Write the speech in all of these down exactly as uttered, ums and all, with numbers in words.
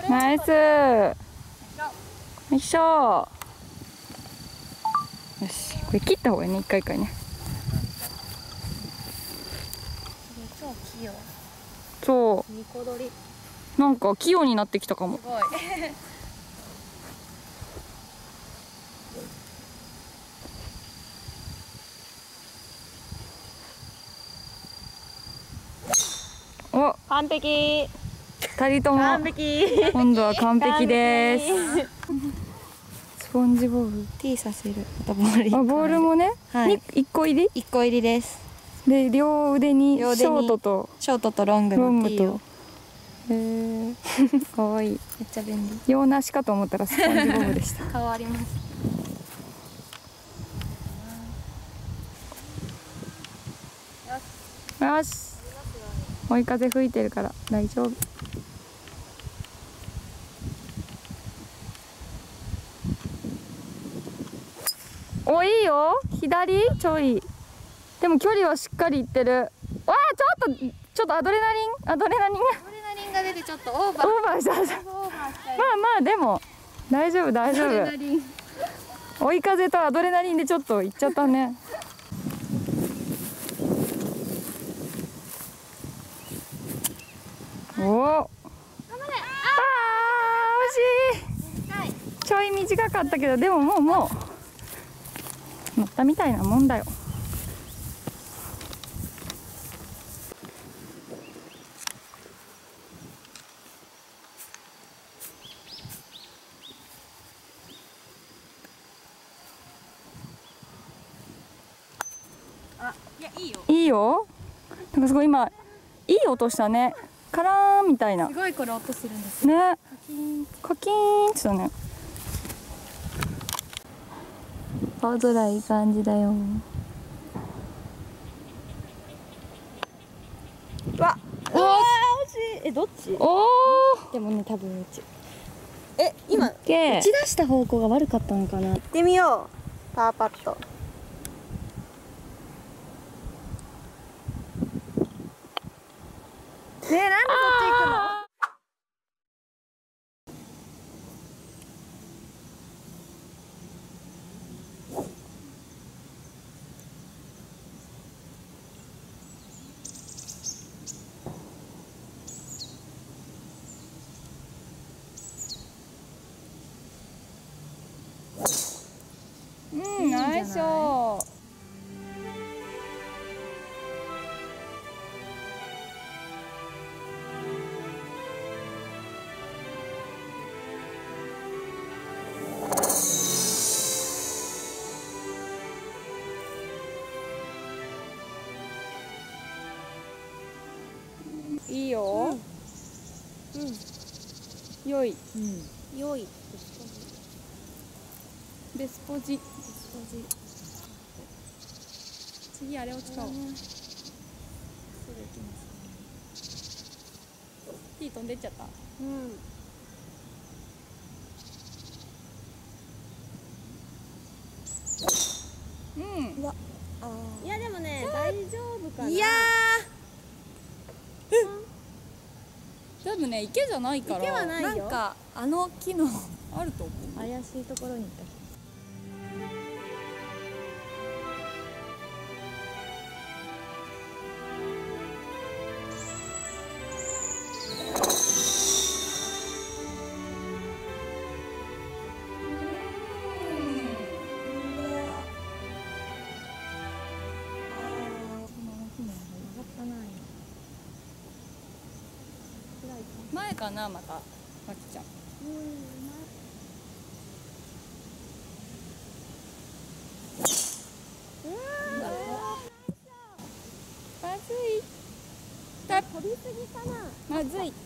ナイス。よいしょ。よし、これ切った方がいいね、一回一回ね。 超器用。 そう。 ニコ取り。 なんか器用になってきたかも。 すごい。 お、 完璧。 二人とも完璧。 今度は完璧です。スポンジボブ。 ティーさせる。またボール。 あ、ボールもね、 はい。 一個入り？ 一個入りです。 で、両腕にショートとショートとロングのティーを。 へえ、かわいい。 めっちゃ便利。 洋梨かと思ったらスポンジボブでした。 変わります。 よし。追い風吹いてるから大丈夫。お、いいよ。左ちょい。でも距離はしっかりいってる。わあ、ちょっとちょっとアドレナリンアドレナリンがアドレナリンが出てちょっとオーバー。 オーバーした。まあまあでも大丈夫大丈夫。追い風とアドレナリンでちょっといっちゃったね。おお。ああ、惜しい。ちょい短かったけど、でももうもう乗ったみたいなもんだよ。 あ、いや、いいよ。 いいよ。なんかすごい今いい音したね。カラーンみたいな。 すごいこれ音するんですね。 カキーン。 カキーンってしたね。青空いい感じだよ。 うわ、うわ、惜しい。え、どっち？ おお。 でもね、多分うち。え、今打ちけ出した方向が悪かったのかな。行ってみよう。パーパット。ねえ、なんでそっち行くの？ うん、ナイスショー。いいよ。 うん。 よい。 うん。よい。 ベスポジ。 ベスポジ。 次あれを使おう。 すぐ行きますね。 ティー飛んでっちゃった。 うん。 うん。 うわ。ああ。いやでもね、大丈夫かな。いや多分ね、池じゃないから。 池はないよ。 なんかあの木のあると思う。 怪しいところに行った。 前かな、またまきちゃん。まずい。 飛びすぎかな。 まずい。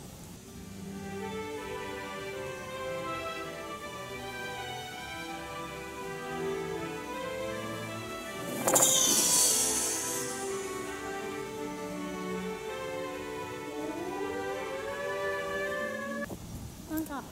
なんか。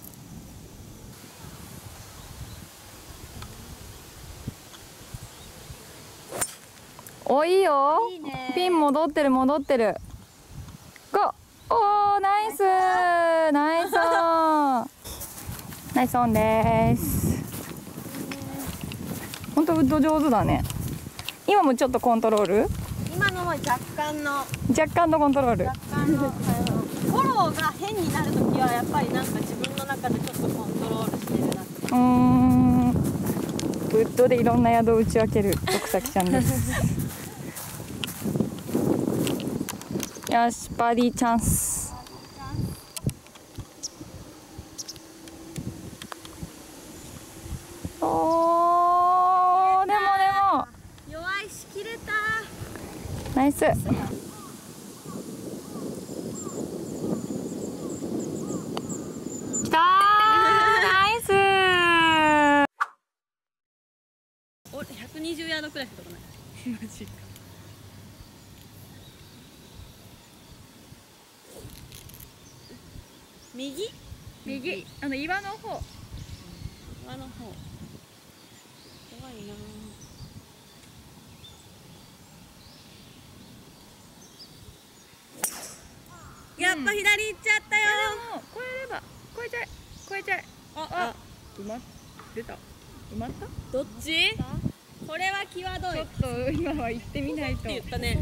お、いいよ。 いいね。 ピン戻ってる戻ってる。ゴー。おー、ナイスナイスオン。 い損です。ほんとウッド上手だね。今もちょっとコントロール、 今のは若干の若干のコントロール。 若干のフォローが変になるときはやっぱりなんか自分の中でちょっとコントロールしてるなって。 うーん、ウッドでいろんな宿を打ち分ける奥崎ちゃんですよし、バーディーチャンス。おー、でもでも弱いし切れた。 ナイス。きたーナイスー。 お、ひゃくにじゅうヤードくらいしか飛ばないマジか。右右、あの岩の方。 岩の方怖いな。やっぱ左行っちゃったよ。 でも超えれば超えちゃえ超えちゃえ。 ああ、うまっ、出た。うまった。 どっち？これは際どい。 ちょっと今は行ってみないと。 って言ったね。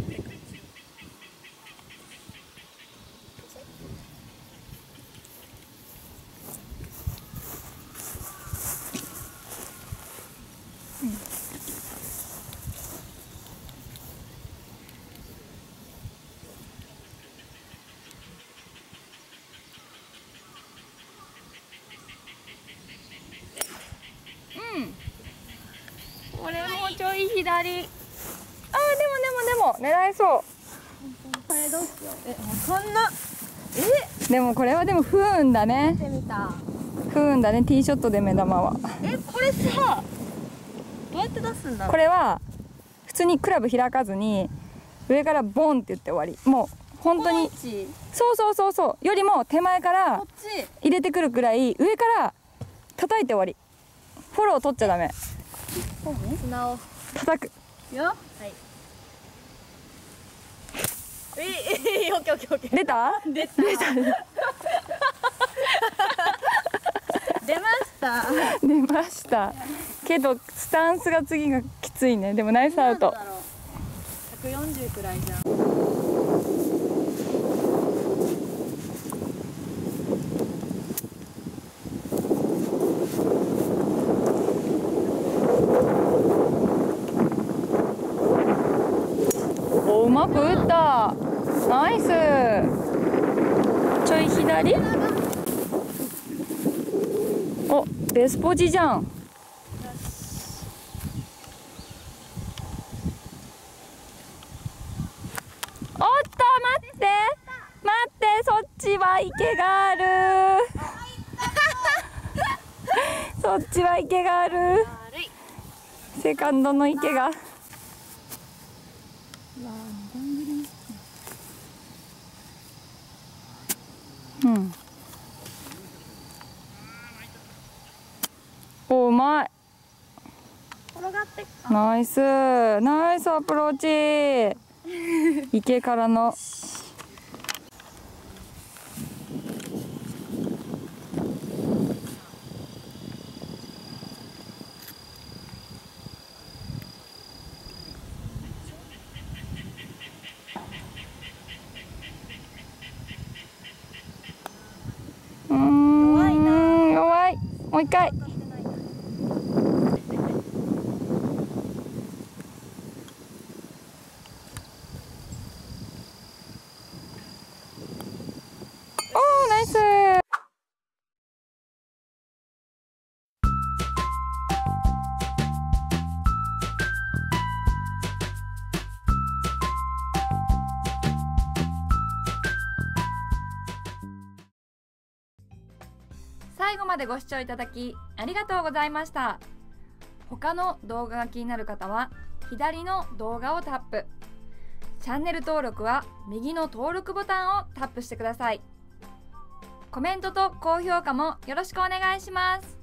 これもうちょい左。あー、でもでもでも狙えそう。 これどうしよう。え、わかんな。え、 でもこれはでも不運だね。 見てみた。 不運だね、ティーショットで目玉は。 え、これさ、どうやって出すんだろう。 これは普通にクラブ開かずに上からボンって言って終わり。もう本当にこっちそうそうそうそうよりも手前からこっち入れてくるくらい上から叩いて終わり。フォロー取っちゃダメ。 砂を叩くよ。はい。ええ、オッケーオッケーオッケー。 出た出た。出た。出ました。 出ましたけどスタンスが次がきついね。でもナイスアウト。 ひゃくよんじゅうくらいじゃん。 お、うまく打った。ナイス。ちょい左。お、ベスポジじゃん。おっと待って待って、そっちは池があるそっちは池がある。セカンドの池が。うん。お、うまい。 転がってナイスナイスアプローチ池からの。うーん、弱いな。弱い。もう一回。おー、ナイス。最後までご視聴いただきありがとうございました。他の動画が気になる方は左の動画をタップ、チャンネル登録は右の登録ボタンをタップしてください。コメントと高評価もよろしくお願いします。